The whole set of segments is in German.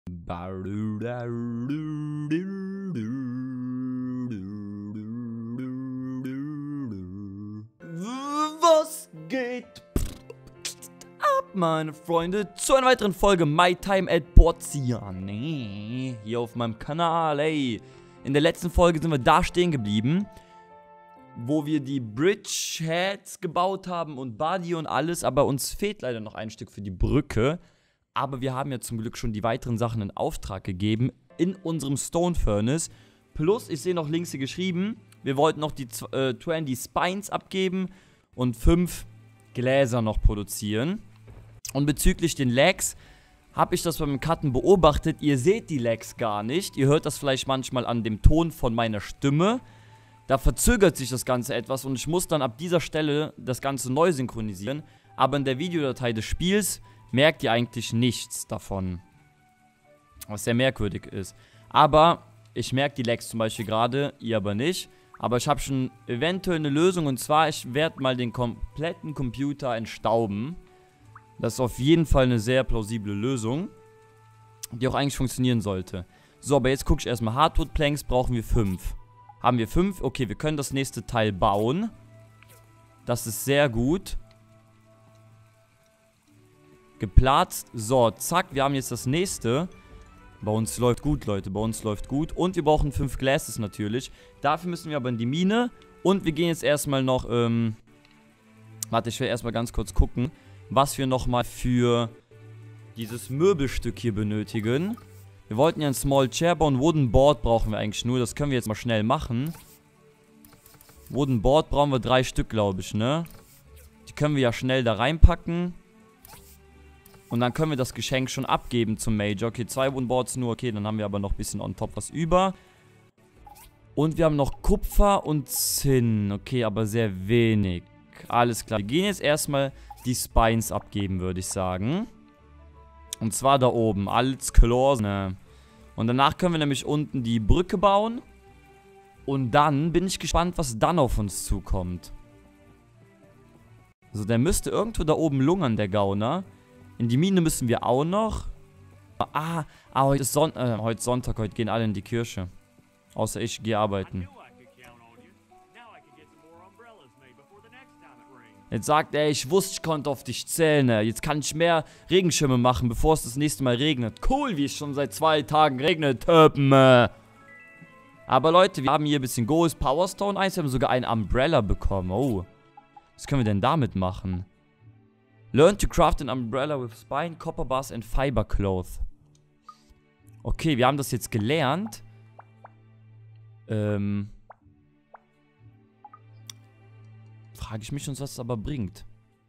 Was geht ab, meine Freunde, zu einer weiteren Folge My Time at Boziane hier auf meinem Kanal, ey. In der letzten Folge sind wir da stehen geblieben, wo wir die Bridgeheads gebaut haben und Body und alles, aber uns fehlt leider noch ein Stück für die Brücke. Aber wir haben ja zum Glück schon die weiteren Sachen in Auftrag gegeben in unserem Stone Furnace. Plus, ich sehe noch links hier geschrieben, wir wollten noch die 20 Spines abgeben und 5 Gläser noch produzieren. Und bezüglich den Lags habe ich das beim Cutten beobachtet. Ihr seht die Lags gar nicht. Ihr hört das vielleicht manchmal an dem Ton von meiner Stimme. Da verzögert sich das Ganze etwas und ich muss dann ab dieser Stelle das Ganze neu synchronisieren. Aber in der Videodatei des Spiels merkt ihr eigentlich nichts davon. Was sehr merkwürdig ist. Aber ich merke die Lags zum Beispiel gerade, ihr aber nicht. Aber ich habe schon eventuell eine Lösung. Und zwar, ich werde mal den kompletten Computer entstauben. Das ist auf jeden Fall eine sehr plausible Lösung, die auch eigentlich funktionieren sollte. So, aber jetzt gucke ich erstmal. Hardwood Planks brauchen wir 5. Haben wir 5? Okay, wir können das nächste Teil bauen. Das ist sehr gut. Geplatzt. So, zack, wir haben jetzt das nächste. Bei uns läuft gut, Leute. Bei uns läuft gut. Und wir brauchen 5 Glasses natürlich. Dafür müssen wir aber in die Mine. Und wir gehen jetzt erstmal noch, warte, ich will erstmal ganz kurz gucken, was wir nochmal für dieses Möbelstück hier benötigen. Wir wollten ja ein Small Chair bauen. Wooden Board brauchen wir eigentlich nur. Das können wir jetzt mal schnell machen. Wooden Board brauchen wir 3 Stück, glaube ich, ne? Die können wir ja schnell da reinpacken. Und dann können wir das Geschenk schon abgeben zum Major. Okay, 2 Wooden Boards nur. Okay, dann haben wir aber noch ein bisschen on top was über. Und wir haben noch Kupfer und Zinn. Okay, aber sehr wenig. Alles klar. Wir gehen jetzt erstmal die Spines abgeben, würde ich sagen. Und zwar da oben. Als klar. Und danach können wir nämlich unten die Brücke bauen. Und dann bin ich gespannt, was dann auf uns zukommt. Also der müsste irgendwo da oben lungern, der Gauner. In die Mine müssen wir auch noch. Heute ist heute Sonntag, heute gehen alle in die Kirche. Außer ich gehe arbeiten. Jetzt sagt er, ich wusste, ich konnte auf dich zählen. Jetzt kann ich mehr Regenschirme machen, bevor es das nächste Mal regnet. Cool, wie es schon seit 2 Tagen regnet. Aber Leute, wir haben hier ein bisschen Gold, Powerstone 1. Wir haben sogar einen Umbrella bekommen. Oh. Was können wir denn damit machen? Learn to craft an umbrella with spine, copper bars and fiber cloth. Okay, wir haben das jetzt gelernt. Frage ich mich schon, was das aber bringt.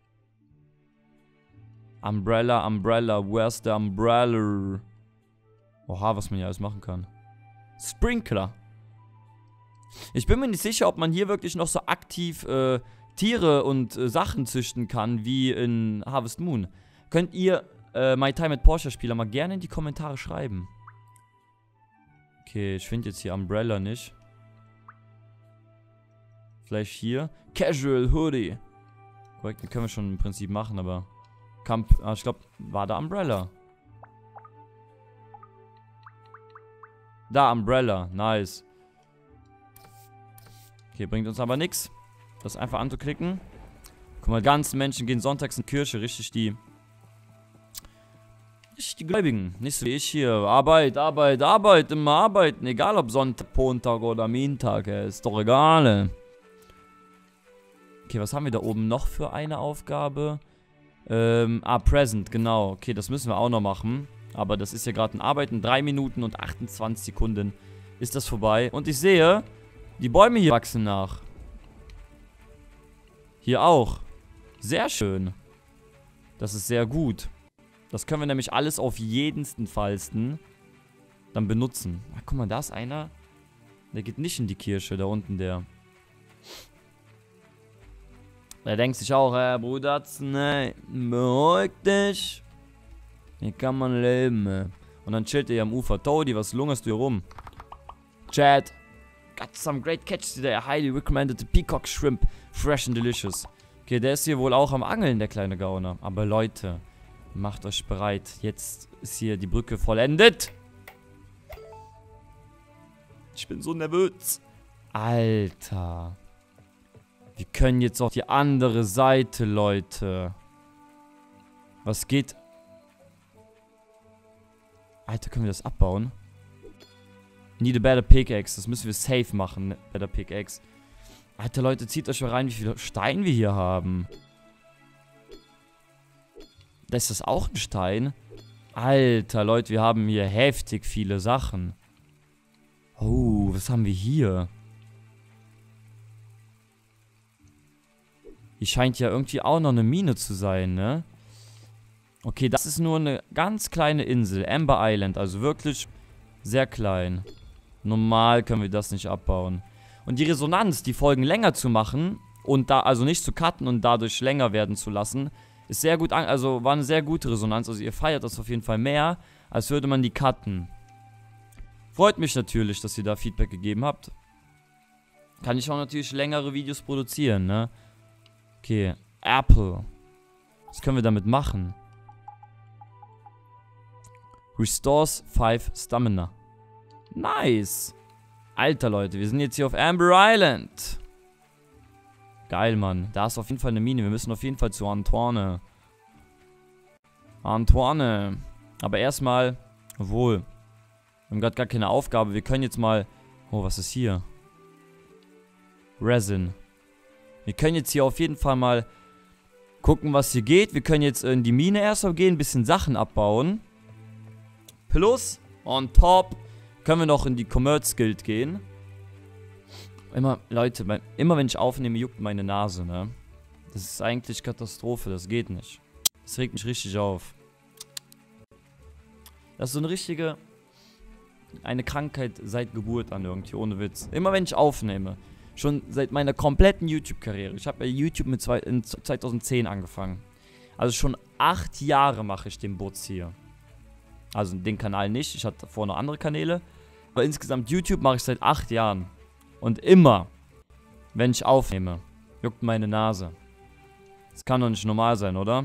Umbrella, where's the umbrella? Oha, was man hier alles machen kann. Sprinkler. Ich bin mir nicht sicher, ob man hier wirklich noch so aktiv Tiere und Sachen züchten kann, wie in Harvest Moon. Könnt ihr My Time at Porsche Spieler mal gerne in die Kommentare schreiben. Okay, ich finde jetzt hier Umbrella nicht. Vielleicht hier. Casual Hoodie. Korrekt, den können wir schon im Prinzip machen, aber... ich glaube, war da Umbrella. Da, Umbrella. Nice. Okay, bringt uns aber nichts. Das einfach anzuklicken. Guck mal, ganzen Menschen gehen sonntags in die Kirche. Richtig die Gläubigen. Nicht so wie ich hier. Arbeit, immer arbeiten. Egal ob Sonntag, Montag oder Mintag. Ist doch egal. Okay, was haben wir da oben noch für eine Aufgabe? Present, genau. Okay, das müssen wir auch noch machen. Aber das ist ja gerade ein Arbeiten. 3 Minuten und 28 Sekunden ist das vorbei. Und ich sehe, die Bäume hier wachsen nach. Hier auch. Sehr schön. Das ist sehr gut. Das können wir nämlich alles auf jedensten Fallsten dann benutzen. Ach, guck mal, da ist einer. Der geht nicht in die Kirche, da unten der. Der denkt sich auch, Bruder, ne, beruhig dich. Hier kann man leben. Und dann chillt er hier am Ufer. Toadie, was lungerst du hier rum? Chat. Got some great catches today. I highly recommended the peacock shrimp. Fresh and delicious. Okay, der ist hier wohl auch am Angeln, der kleine Gauner. Aber Leute, Macht euch bereit. Jetzt ist hier die Brücke vollendet. Ich bin so nervös. Alter. Wir können jetzt auf die andere Seite, Leute. Was geht? Alter, können wir das abbauen? Need a better pickaxe. Das müssen wir safe machen. Better pickaxe. Alter, Leute, zieht euch mal rein, wie viel Stein wir hier haben. Ist das auch ein Stein? Alter, Leute, wir haben hier heftig viele Sachen. Oh, was haben wir hier? Hier scheint ja irgendwie auch noch eine Mine zu sein, ne? Okay, das ist nur eine ganz kleine Insel. Amber Island, also wirklich sehr klein. Normal können wir das nicht abbauen. Und die Resonanz, die Folgen länger zu machen und da, also nicht zu cutten und dadurch länger werden zu lassen, ist sehr gut, also war eine sehr gute Resonanz. Also ihr feiert das auf jeden Fall mehr, als würde man die cutten. Freut mich natürlich, dass ihr da Feedback gegeben habt. Kann ich auch natürlich längere Videos produzieren, ne? Okay, Apple. Was können wir damit machen? Restores 5 Stamina. Nice. Alter, Leute, wir sind jetzt hier auf Amber Island. Geil, Mann. Da ist auf jeden Fall eine Mine. Wir müssen auf jeden Fall zu Antoine. Antoine. Aber erstmal, obwohl, wir haben gerade gar keine Aufgabe. Wir können jetzt mal... Oh, was ist hier? Resin. Wir können jetzt hier auf jeden Fall mal gucken, was hier geht. Wir können jetzt in die Mine erstmal gehen, ein bisschen Sachen abbauen. Plus, on top, können wir noch in die Commerce Guild gehen. Immer, Leute, immer wenn ich aufnehme, juckt meine Nase, ne? Das ist eigentlich Katastrophe, das geht nicht. Das regt mich richtig auf. Das ist so eine richtige... Eine Krankheit seit Geburt an irgendwie, ohne Witz. Immer wenn ich aufnehme. Schon seit meiner kompletten YouTube-Karriere. Ich habe bei YouTube mit 2010 angefangen. Also schon 8 Jahre mache ich den Butz hier. Also den Kanal nicht. Ich hatte vorher noch andere Kanäle. Aber insgesamt YouTube mache ich seit 8 Jahren. Und immer, wenn ich aufnehme, juckt meine Nase. Das kann doch nicht normal sein, oder?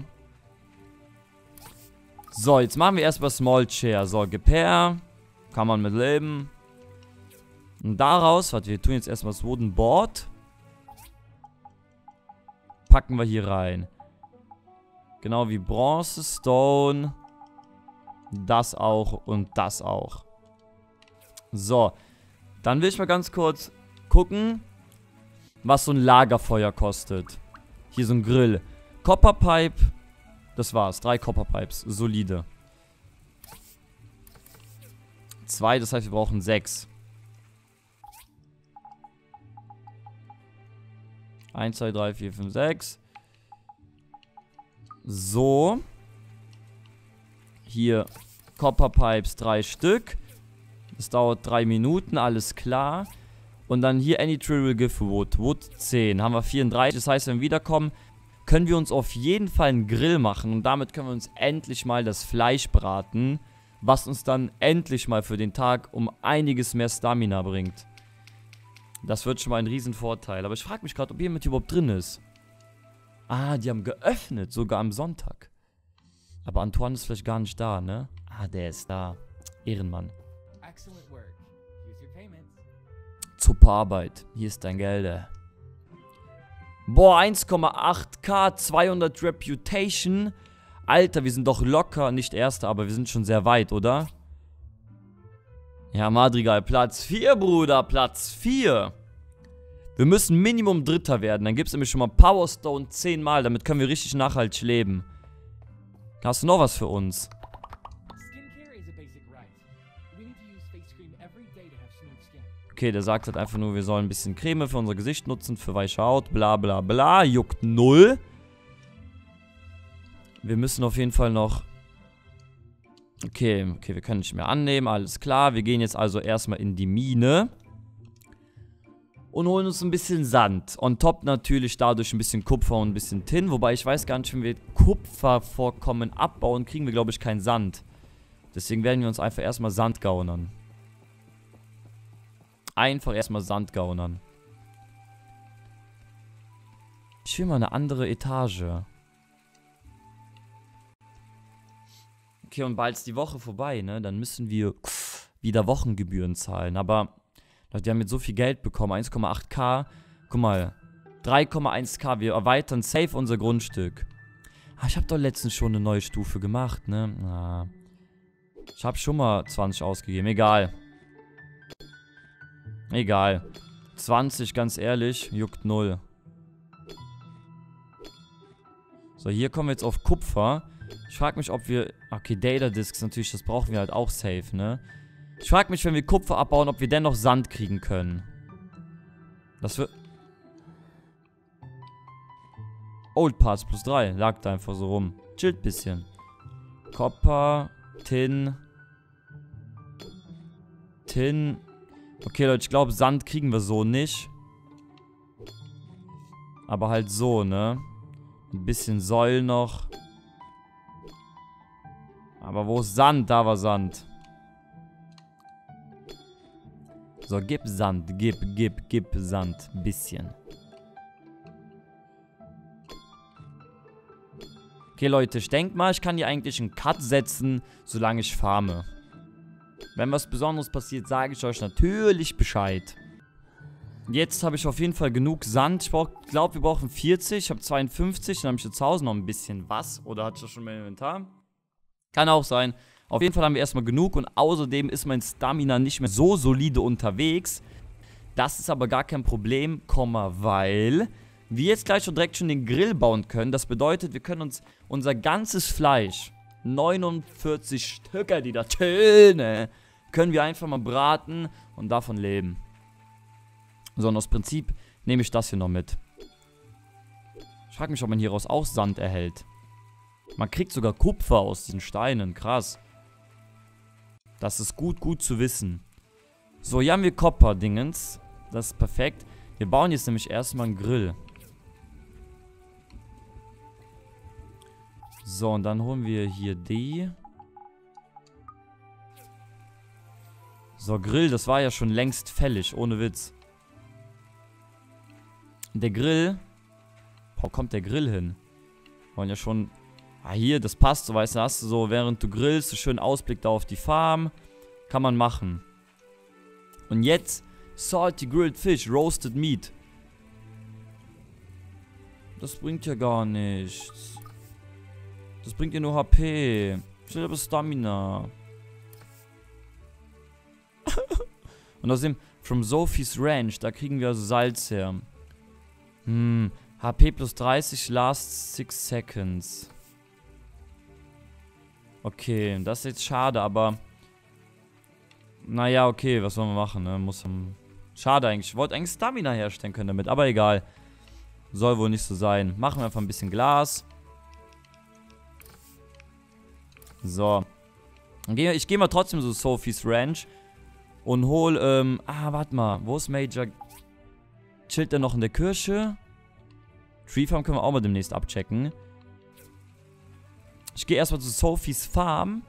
So, jetzt machen wir erstmal Small Chair. So, Gepair. Kann man mit leben. Und daraus, warte, wir tun jetzt erstmal das Wooden Board. Packen wir hier rein. Genau wie Bronze, Stone. Das auch und das auch. So. Dann will ich mal ganz kurz gucken, was so ein Lagerfeuer kostet. Hier so ein Grill. Copperpipe. Das war's. 3 Copperpipes. Solide. 2, das heißt, wir brauchen 6. 1, 2, 3, 4, 5, 6. So. Hier Copperpipes 3 Stück. Das dauert 3 Minuten, alles klar. Und dann hier Any Tree will give wood. Wood 10. Haben wir 34. Das heißt, wenn wir wiederkommen, können wir uns auf jeden Fall einen Grill machen. Und damit können wir uns endlich mal das Fleisch braten. Was uns dann endlich mal für den Tag um einiges mehr Stamina bringt. Das wird schon mal ein Riesenvorteil. Aber ich frage mich gerade, ob jemand überhaupt drin ist. Ah, die haben geöffnet, sogar am Sonntag. Aber Antoine ist vielleicht gar nicht da, ne? Ah, der ist da. Ehrenmann. Super Arbeit. Hier ist dein Geld. Boah, 1,8k, 200 Reputation. Alter, wir sind doch locker, nicht Erster, aber wir sind schon sehr weit, oder? Ja, Madrigal, Platz 4, Bruder, Platz 4. Wir müssen Minimum Dritter werden. Dann gibt es nämlich schon mal Power Stone 10 Mal. Damit können wir richtig nachhaltig leben. Hast du noch was für uns? Okay, der sagt halt einfach nur, wir sollen ein bisschen Creme für unser Gesicht nutzen, für weiche Haut, bla bla bla. Juckt null. Wir müssen auf jeden Fall noch... Okay, wir können nicht mehr annehmen, alles klar. Wir gehen jetzt also erstmal in die Mine. Und holen uns ein bisschen Sand. On top natürlich dadurch ein bisschen Kupfer und ein bisschen Tin. Wobei ich weiß gar nicht, wenn wir Kupfervorkommen abbauen, kriegen wir, glaube ich, keinen Sand. Deswegen werden wir uns einfach erstmal Sand gaunern. Einfach erstmal Sand gaunern. Ich will mal eine andere Etage. Okay, und bald ist die Woche vorbei, ne? Dann müssen wir wieder Wochengebühren zahlen. Aber, Leute, wir haben jetzt so viel Geld bekommen. 1,8k. Guck mal. 3,1k. Wir erweitern safe unser Grundstück. Ah, ich habe doch letztens schon eine neue Stufe gemacht, ne? Ah. Ich habe schon mal 20 ausgegeben. Egal. Egal. 20, ganz ehrlich, juckt 0. So, hier kommen wir jetzt auf Kupfer. Ich frage mich, ob wir... Okay, Data Discs natürlich, das brauchen wir halt auch safe, ne? Ich frage mich, wenn wir Kupfer abbauen, ob wir dennoch Sand kriegen können. Das wird... Old Parts plus 3. Lag da einfach so rum. Chillt bisschen. Copper, Tin. Tin. Okay, Leute, ich glaube, Sand kriegen wir so nicht. Aber halt so, ne? Ein bisschen Säul noch. Aber wo ist Sand? Da war Sand. So, gib Sand. Gib Sand. Bisschen. Okay, Leute, ich denke mal, ich kann hier eigentlich einen Cut setzen, solange ich farme. Wenn was Besonderes passiert, sage ich euch natürlich Bescheid. Jetzt habe ich auf jeden Fall genug Sand. Ich glaube, wir brauchen 40. Ich habe 52. Dann habe ich jetzt zu Hause noch ein bisschen was. Oder hatte ich das schon im Inventar? Kann auch sein. Auf jeden Fall haben wir erstmal genug. Und außerdem ist mein Stamina nicht mehr so solide unterwegs. Das ist aber gar kein Problem, weil wir jetzt gleich schon direkt den Grill bauen können. Das bedeutet, wir können uns unser ganzes Fleisch, 49 Stücke, die da chillen, können wir einfach mal braten und davon leben. So, und aus Prinzip nehme ich das hier noch mit. Ich frage mich, ob man hieraus auch Sand erhält. Man kriegt sogar Kupfer aus diesen Steinen. Krass. Das ist gut zu wissen. So, hier haben wir Copper-Dingens. Das ist perfekt. Wir bauen jetzt nämlich erstmal einen Grill. So, und dann holen wir hier die. So, Grill, das war ja schon längst fällig, ohne Witz. Der Grill. Wo kommt der Grill hin? Wir wollen ja schon... Ah, hier, das passt so, weißt du, hast du so, während du grillst, so schön Ausblick da auf die Farm. Kann man machen. Und jetzt, salty grilled fish, roasted meat. Das bringt ja gar nichts. Das bringt dir nur HP. Ich will aber Stamina. Und außerdem, from Sophie's Ranch, da kriegen wir also Salz her. HP plus 30, last 6 seconds. Okay, das ist jetzt schade, aber... Naja, okay, was sollen wir machen, ne? Schade eigentlich. Ich wollte eigentlich Stamina herstellen können damit, aber egal. Soll wohl nicht so sein. Machen wir einfach ein bisschen Glas. So. Ich gehe mal trotzdem so Sophie's Ranch. Und hol, warte mal. Wo ist Major? Chillt der noch in der Kirche? Tree Farm können wir auch mal demnächst abchecken. Ich gehe erstmal zu Sophie's Farm.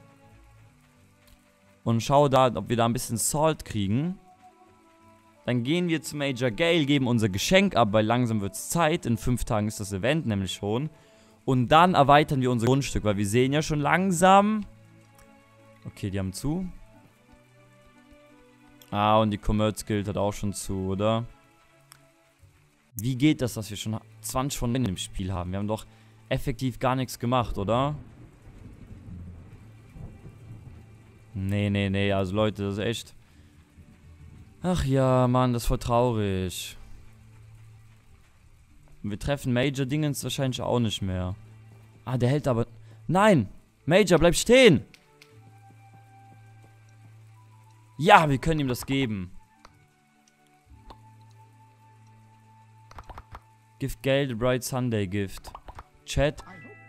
Und schaue da, ob wir da ein bisschen Salt kriegen. Dann gehen wir zu Major Gale, geben unser Geschenk ab, weil langsam wird es Zeit. In 5 Tagen ist das Event nämlich schon. Und dann erweitern wir unser Grundstück, weil wir sehen ja schon langsam... Okay, die haben zu. Ah, und die Commerce Guild hat auch schon zu, oder? Wie geht das, dass wir schon 20 von denen im Spiel haben? Wir haben doch effektiv gar nichts gemacht, oder? Nee, also Leute, das ist echt... Ach ja, Mann, das ist voll traurig. Wir treffen Major Dingens wahrscheinlich auch nicht mehr. Ah, der hält aber... Nein! Major, bleib stehen! Ja, wir können ihm das geben. Gift Gale, the Bright Sunday Gift. Chat.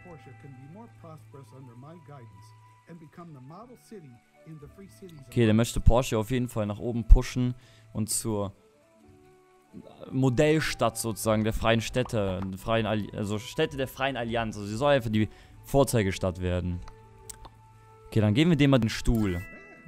Okay, der möchte Porsche auf jeden Fall nach oben pushen und zur Modellstadt sozusagen der freien Städte, also Städte der freien Allianz. Also sie soll einfach die Vorzeigestadt werden. Okay, dann geben wir dem mal den Stuhl.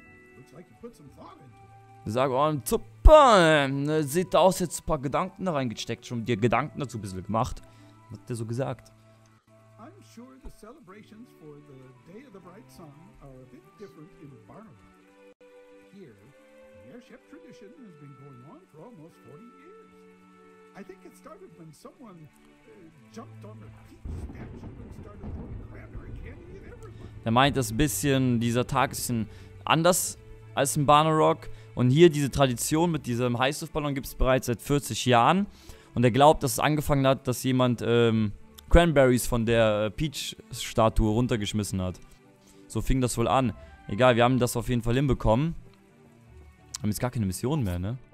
Ich sage, oh, super, sieht aus, jetzt ein paar Gedanken da reingesteckt, schon dir Gedanken dazu ein bisschen gemacht. Was hat der so gesagt? are a bit different in Barnum. Here, the airship tradition has been going on for almost 40 years. I think it started when someone jumped on the peach statue and started throwing cranberry candy at everybody. Er meint, das bisschen, dieser Tag ist ein bisschen anders als in Barnarock. Und hier diese Tradition mit diesem Heißluftballon gibt es bereits seit 40 Jahren. Und er glaubt, dass es angefangen hat, dass jemand Cranberries von der Peach-Statue runtergeschmissen hat. So fing das wohl an. Egal, wir haben das auf jeden Fall hinbekommen. Haben jetzt gar keine Mission mehr, ne?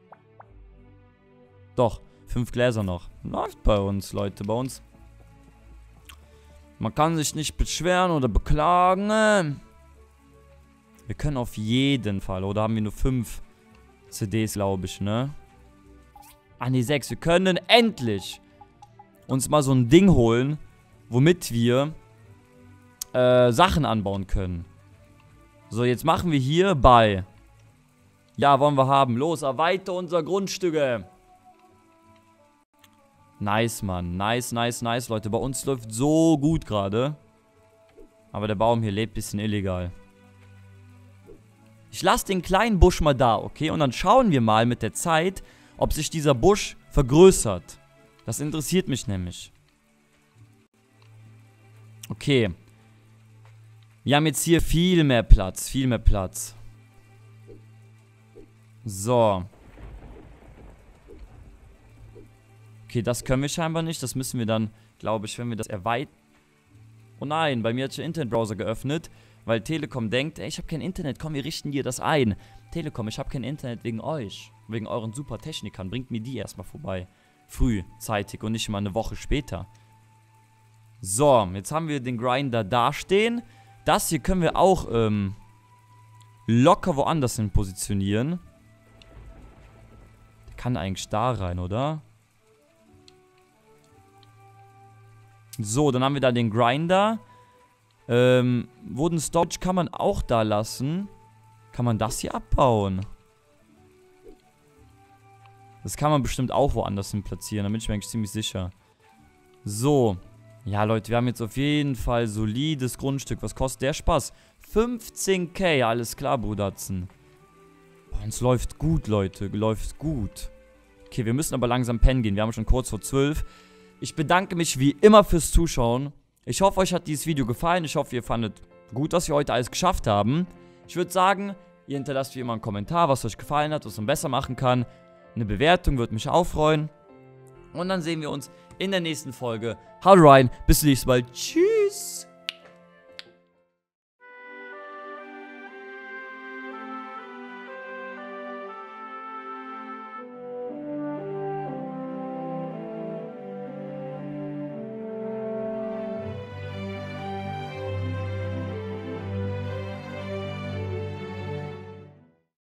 Doch, 5 Gläser noch. Läuft bei uns, Leute, bei uns. Man kann sich nicht beschweren oder beklagen. Wir können auf jeden Fall, oder haben wir nur 5 CDs, glaube ich, ne? Ah, ne, 6. Wir können endlich uns mal so ein Ding holen, womit wir Sachen anbauen können. So, jetzt machen wir hier bei. Ja, wollen wir haben. Los, erweiter unser Grundstücke. Nice, Mann. Nice, nice, nice, Leute. Bei uns läuft so gut gerade. Aber der Baum hier lebt ein bisschen illegal. Ich lasse den kleinen Busch mal da, okay? Und dann schauen wir mal mit der Zeit, ob sich dieser Busch vergrößert. Das interessiert mich nämlich. Okay. Wir haben jetzt hier viel mehr Platz. Viel mehr Platz. So. Okay, das können wir scheinbar nicht. Das müssen wir dann, glaube ich, wenn wir das erweitern. Oh nein, bei mir hat sich der Internetbrowser geöffnet, weil Telekom denkt, ey, ich habe kein Internet, komm, wir richten dir das ein. Telekom, ich habe kein Internet wegen euch. Wegen euren super Technikern. Bringt mir die erstmal vorbei. Frühzeitig und nicht mal eine Woche später. So, jetzt haben wir den Grinder dastehen. Das hier können wir auch locker woanders hin positionieren. Der kann eigentlich da rein, oder? So, dann haben wir da den Grinder. Wooden Storage kann man auch da lassen. Kann man das hier abbauen? Das kann man bestimmt auch woanders hin platzieren. Da bin ich mir eigentlich ziemlich sicher. So. Ja, Leute, wir haben jetzt auf jeden Fall solides Grundstück. Was kostet der Spaß? 15.000. Alles klar, Bruderzen. Bei uns läuft gut, Leute. Läuft gut. Okay, wir müssen aber langsam pennen gehen. Wir haben schon kurz vor 12. Ich bedanke mich wie immer fürs Zuschauen. Ich hoffe, euch hat dieses Video gefallen. Ich hoffe, ihr fandet gut, dass wir heute alles geschafft haben. Ich würde sagen, ihr hinterlasst wie immer einen Kommentar, was euch gefallen hat, was man besser machen kann. Eine Bewertung würde mich auch freuen. Und dann sehen wir uns in der nächsten Folge. Haut rein, bis zum nächsten Mal. Tschüss.